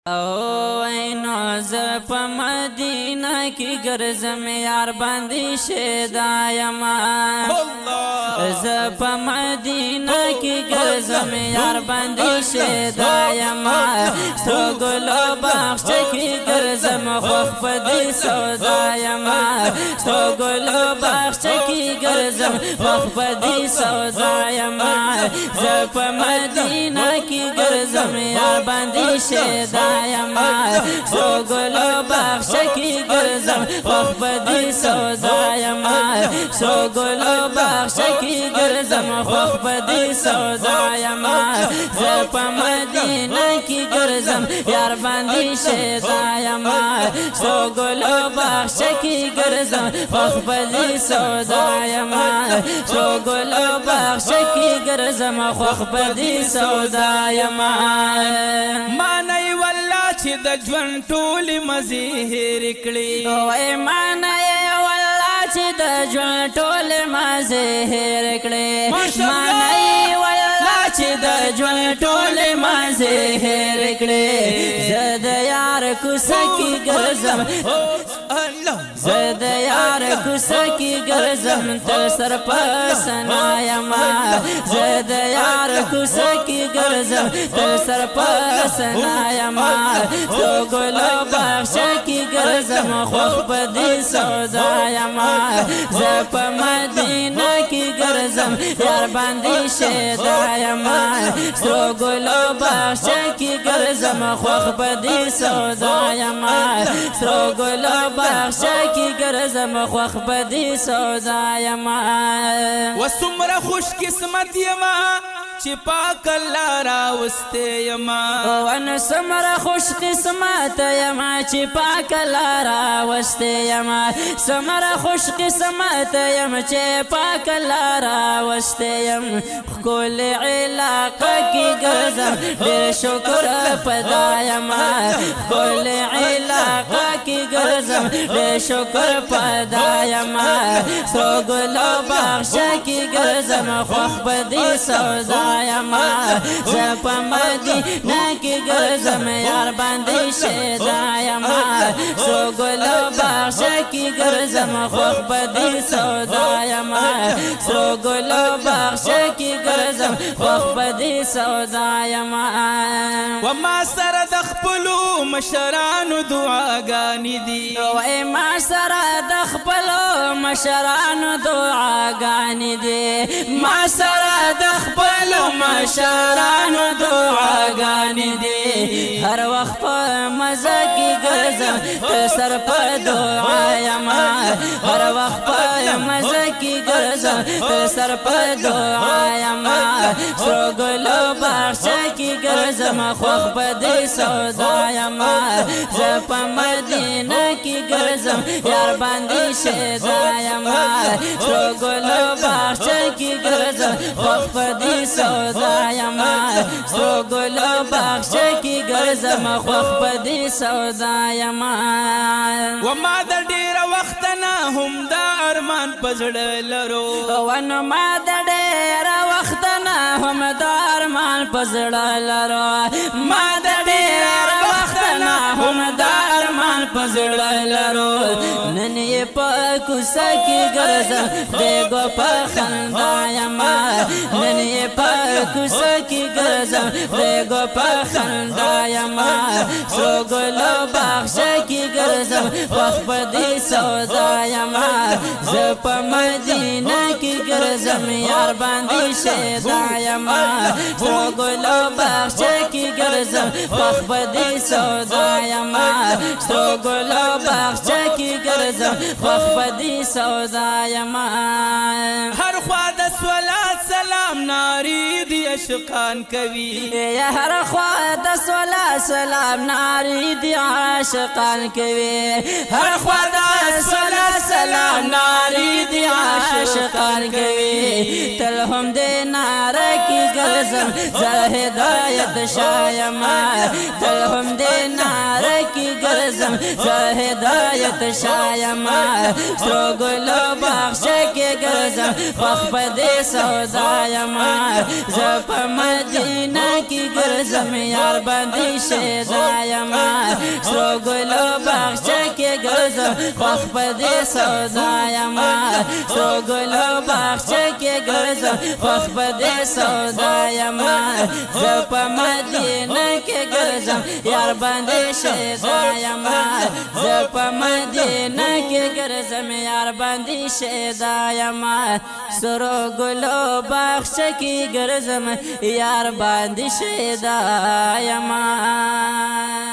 او اینو ز په مدینه کی ګرځم یار باندې شیدا یما ز په مدینه کی ګرځم یار باندې شیدا یما ستو ګلو بخش کی ګرځم خو په دې سودا یما ستو ګلو بخش کی ګرځم خو په دې سودا یما ز په مدینه کی ګرځم یار باندې شیدا یما سو ګلو بخش کی ګرځم خو بدی سودا یما سو ګلو بخش کی ګرځم خو بدی سودا یما ز په مدینه کی ګرځم یار باندې شیدا یما سو ګلو بخش کی ګرځم خو بدی سودا یما سو ګلو بخش کی ګرځم خو بدی سودا یما مانای والله چې د ژوند ټولې مزې هېرې کړې وای مانای والله چې د ژوند ټولې مزې هېرې کړې مانای والله چې د ژوند ټولې مزې هېرې کړې زه د یار کوڅه کې ګرځم زه د یار کوڅه کې ګرځم تر سر په سنا یما زه د یار کوڅه کې ګرځم تر سر په سنا یما سو ګلو بخش کې ګرځم خو په دې سودا یما زه په مدینه کې ګرځم یار باندې شیدا یما سو ګلو بخش کې ګرځم خو په دې سودا یما سو ګلو بخش کی ګرځم خوخ بدی سودا یما وسمره خوش قسمت یما چې پاک الله راوسته یما ون سمره خوش قسمت یما چې پاک الله راوسته یما سمره خوش قسمت یما چې پاک الله راوسته یم کل علاقه کی ګرځم ډېر شکر پدا یما کل علاقه کی ګرځم ډېر شکر پدا یما سو ګلو بخش کی ګرځم خوخ بدی سودا یما زه په مدینه کې ګرځم یار باندې شیدا یما سو ګلو بخش کی ګرځم خوخ بدی سودا یما سو ګلو بخش کی ګرځم خوخ بدی سودا یما و ما سره د خپلو مشرانو دعاګانې دي وای ما سره د خپلو مشرانو دعاګانې دي ما سره د خپلو مشرانو دعاګانې دي هر وخت په مزه کې ګرځم تر سر په دعا یما هر وخت په مزه کې ګرځم تر سر په دعا یما سو ګلو بخش کې ګرځم خوخ بدی سودا یما زه په مدینه کې ګرځم یار باندې شیدا یما سو ګلو بخش کې ګرځم خوخ بدی سودا یما سو ګلو بخش کې ګرځم خوخ بدی سودا یما و ما د ډېر وخت نه هم دا ارمان پزړه لرو ون ما د ډېر وخت نه هم دا ارمان پزړه لرو ما د ډېر وخت نه هم دا ارمان پزړه لرو نن یې په کوڅه کې ګرځم دیګو په خندا یما نن یې په کوڅه کې ګرځم دیګو په خندا یما سو ګلو بخش کې ګرځم خوخ بدی سودا یما زه په مدینه کې ګرځم یار باندې شیدا یما سو ګلو بخش کې ګرځم خوخ بدی سودا یما سو ګلو بخش کې ګرځم خوخ بدی سودا یما هر خوا د صلات سلام ناری دی عاشقان کوي یا هر خوا د صلات سلام ناری دی عاشقان کوي هر خوا د صلات سلام ناری دی عاشقان کوي تل هم دې ناره کې ګرځم زه هدایت شایما تل هم دې ناره کې ګرځم ګرځم زه هدایت شایم سرو ګلو باغچه کې ګرځم خوښ په دې سودا یم زه په مدینه کې ګرځم یار باندې شیدا یم سرو ګلو باغچه کې ګرځم خوښ په دې سودا یم سرو ګلو باغچه کې ګرځم خوښ په دې سودا یم زه په مدینه کې ګرځم یار باندې شیدا یم زه په مدینه کې ګرځم یار باندې شیدا یم سرو ګلو باغچه کې ګرځم یار باندې شیدا یم